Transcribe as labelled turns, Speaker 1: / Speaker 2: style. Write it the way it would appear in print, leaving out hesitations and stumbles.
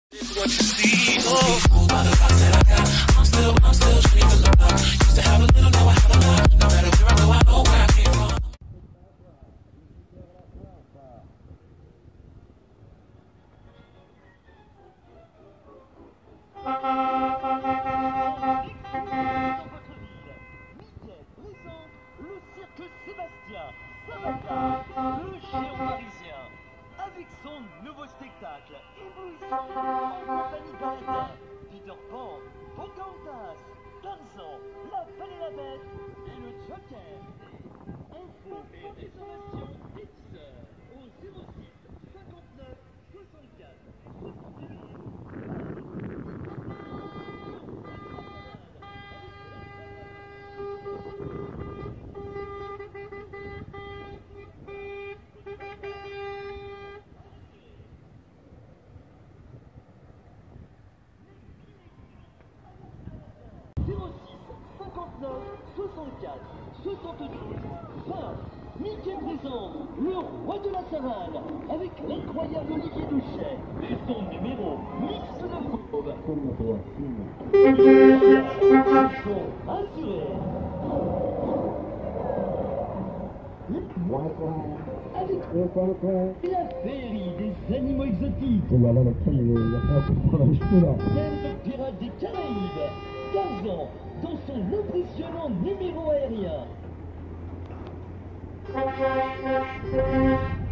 Speaker 1: Le géant parisien, avec son nouveau spectacle éblouissant en compagnie d'Aladdin, Peter Pan, Pocahontas, Tarzan, La Belle et la Bête et le Joker. Infos et réservations dès 10h au 06 59 64 64 72 20. Mickey présente le roi de la savane avec l'incroyable Olivier Douchet et son numéro mixte de fauve. Ils sont assurés. Avec la féerie des animaux exotiques. Thème de Pirates des Caraïbes. Tarzan dans son impressionnant numéro aérien.